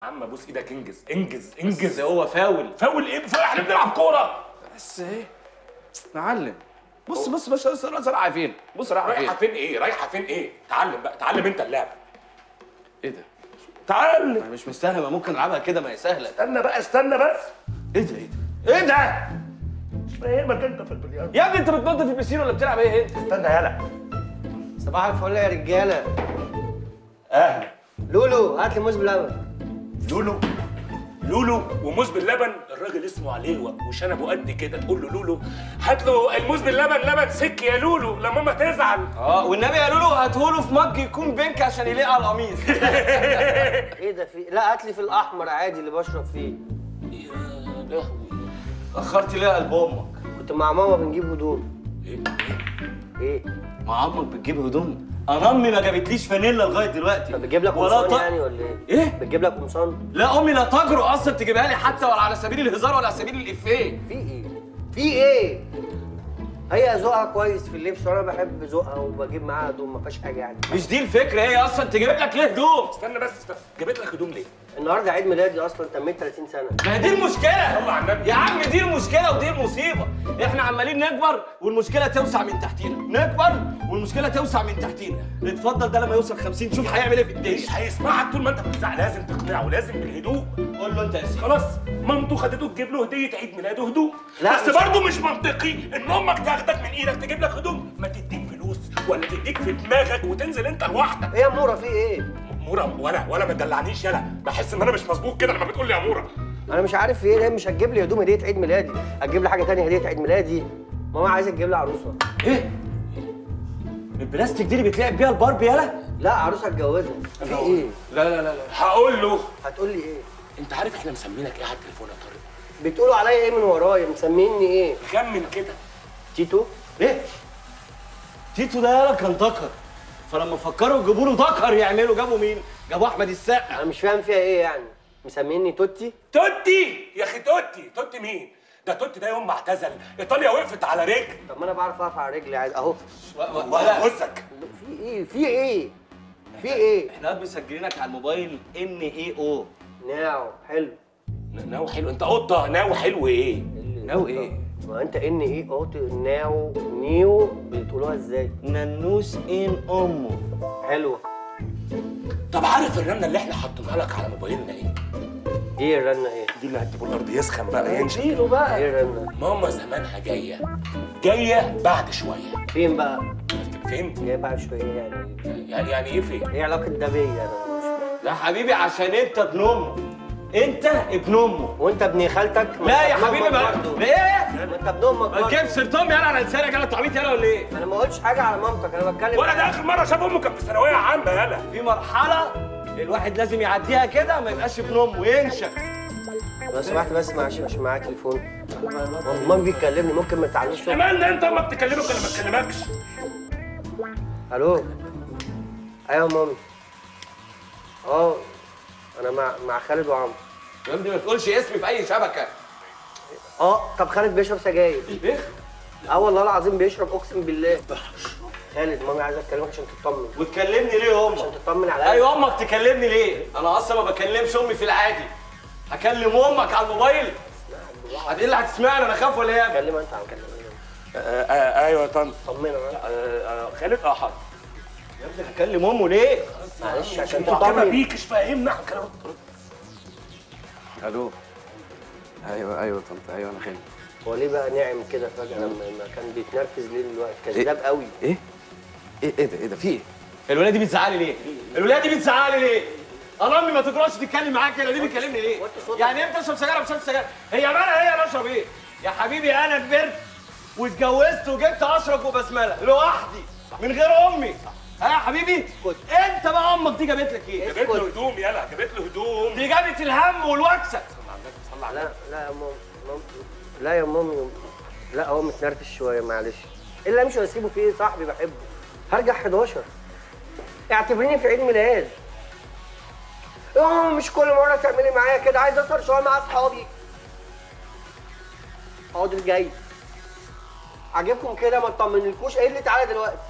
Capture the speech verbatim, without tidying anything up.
عم ابوس ايدك انجز انجز انجز. هو فاول. فاول ايه؟ فاول احنا بنلعب كوره. بس ايه معلم. بص بص بص بص رايحه فين؟ بص رايحه فين؟ رايحه فين ايه؟ رايحه فين ايه؟ تعلم بقى، تعلم انت اللعب. ايه ده؟ تعلم. مش مستاهله، ما ممكن العبها كده، ما هي سهله. استنى بقى استنى بس. ايه ده ايه ده؟ ايه ده؟ مش فاهمك انت في البلياردو يا ابني انت بتنط في البسين ولا بتلعب ايه انت؟ استنى يالا. صباح الفل يا رجاله. اهلا. لولو هات لي موز بلبن. لولو لولو وموز باللبن. الراجل اسمه عليوه وشنبه قد كده، تقول له لولو هات له الموز باللبن لبن سك يا لولو لما ماما تزعل. اه والنبي يا لولو هاتهوله في مج يكون بينك عشان يليق على القميص. ايه ده في؟ لا هات لي في الاحمر عادي اللي بشرب فيه. يا لهوي. اخرت ليه قلب امك؟ كنت مع ماما بنجيب هدوم. ايه ايه؟ مع امك بتجيب هدوم؟ انا امي ما جابتليش فانيلا لغايه دلوقتي. طب بتجيب لك قمصان يعني ولا ايه؟ ايه؟ بتجيب لك قمصان؟ لا امي لا تجرؤ اصلا تجيبها لي حتى ولا على سبيل الهزار ولا على سبيل الافيه. في ايه؟ في ايه؟ هي ذوقها كويس في اللبس وانا بحب ذوقها وبجيب معاها هدوم، ما فيهاش حاجه يعني. مش دي الفكره، هي اصلا تجيب لك ليه هدوم؟ استنى بس استنى، جابت لك هدوم ليه؟ النهارده عيد ميلادي اصلا، تميت ثلاثين سنه. ما هي دي المشكله. صلى على النبي. يا عم دي المشكله ودي المصيبه، احنا عمالين نكبر والمشكله توسع من تحتينا، نكبر والمشكله توسع من تحتينا. اتفضل ده لما يوصل خمسين شوف هيعمل ايه في الدنيا. مش هيسمعك طول ما انت بتزعق، لازم تقنعه، لازم بالهدوء. قول له انت يا سيدي. خلاص مامته خدته تجيب له هديه عيد ميلاده هدوم. لا، بس مش برضه مش منطقي ان امك تاخدك من ايدك تجيب لك هدوم، ما تديك فلوس ولا تديك في دماغك وتنزل انت لوحدك. ايه يا مورا في ايه؟ مورا ولا ولا ما تدلعنيش يالا، بحس ان انا مش مظبوط كده لما بتقول لي يا مورا. انا مش عارف في ايه، هي مش هتجيب لي هدوم هديه عيد ميلادي، هتجيب لي حاجه ثانيه هديه عيد ميلادي. ماما عايزه تجيب لي عروسه. ايه؟ البلاستيك دي اللي بتلعب بيها الباربي يالا؟ لا عروسه اتجوزها. في ايه؟ لا لا لا لا هقول له. هتقول لي ايه؟ انت عارف احنا مسمينك ايه على التليفون يا طارق؟ بتقولوا عليا ايه من ورايا؟ مسميني ايه؟ خمن كده. تيتو؟ ايه؟ تيتو ده يالا كان ذكر، فلما فكروا يجيبوا له ذكر يعملوا جابوا مين؟ جابوا احمد السقا. انا مش فاهم فيها ايه يعني؟ مسميني توتي؟ توتي يا اخي توتي. توتي مين؟ ده توتي ده يوم ما اعتزل ايطاليا وقفت على رجل. طب ما انا بعرف اقف على رجلي عادي اهو. ولا بصك. في ايه؟ في ايه؟ في ايه؟ احنا مسجلينك على الموبايل ان اي او. ناو حلو. ناو حلو. انت قطه ناو حلو ايه؟ ناو ايه؟ ما انت ان ايه او ناو نيو بتقولوها ازاي؟ نانوس ان امه. حلوه. طب عارف الرنه اللي احنا حاطينها لك على موبايلنا ايه؟ ايه الرنه ايه؟ دي اللي هتجيبوا الارض يسخن بقى ينشف. اديله بقى. ايه الرنه؟ ماما زمانها جايه جايه بعد شويه. فين بقى؟ فين؟ جاي بعد شويه يعني. يعني يعني ايه فين؟ ايه علاقه ده بيا انا مش فاهم. لا حبيبي عشان انت ابن امه. انت ابن امه. وانت ابن خالتك؟ لا يا حبيبي ما ايه؟ ما انت ابن امك ما تجيبش سيرتهم يلا على لسانك، انا تعبيط يلا ولا ايه؟ انا ما قلتش حاجه على مامتك، انا بتكلم. ولا ده اخر مره شاف امه كانت في ثانويه عامه يالا. في مرحله الواحد لازم يعديها كده ما يبقاش ابن امه وينشف. لو سمحت بس معلش عشان معايا تليفون. مامي بيكلمني، ممكن ما تعليش صوتك؟ كمان انت ما بتكلمك ولا ما تكلمكش؟ الو. ايوه مامي. اه انا مع مع خالد وعمرو. يا ابني ما تقولش اسمي في اي شبكه. اه طب خالد بيشرب سجاير. ايه؟ اه والله العظيم بيشرب اقسم بالله. خالد مامي عايزه تكلمك عشان تطمن. وتكلمني ليه يا امك؟ عشان تطمن عليا. ايوه امك تكلمني ليه؟ انا اصلا ما بكلمش امي في العادي. هكلم امك على الموبايل؟ ايه اللي هتسمعني انا خاف ولا ايه يا ابني؟ كلمها انت عم كلمني. ايوه يا طنط. طمنها. خالد اه حاضر. يا ابني هكلم امه ليه؟ معلش عشان معجبه تطمن. بيكش فاهمنا عن كلام. الو. ايوه ايوه طنط، ايوه انا خالد. هو ليه بقى ناعم كده فجاه لما ما كان بيتنرفز ليه دلوقتي؟ كذاب قوي. ايه؟ ايه ايه ده ايه ده في ايه؟ الولايه دي بتزعلي ليه؟ الولايه دي بتزعلي ليه؟ انا امي ما تقدرش تتكلم معاك كده، دي بتكلمني ليه؟ يعني انت تشرب سجاير بتشرب سجاير؟ هي مالها هي انا اشرب ايه؟ يا حبيبي انا كبرت واتجوزت وجبت اشرب وبسمله لوحدي من غير امي. ها يا حبيبي؟ انت بقى امك دي جابت لك ايه؟ جابت له هدوم يلا، جابت له هدوم. دي جابت الهم والوكسه. صلى على لا لا يا ماما مام... لا يا مامي، لا هو متنرفز شويه معلش. ايه اللي امشي واسيبه فيه؟ صاحبي بحبه. هرجع حداشر. اعتبريني في عيد ميلاد. اه مش كل مره تعملي معايا كده، عايز اسهر شويه مع اصحابي. حاضر جاي. عاجبكم كده ما تطمنلكوش؟ قايل لي تعالى دلوقتي.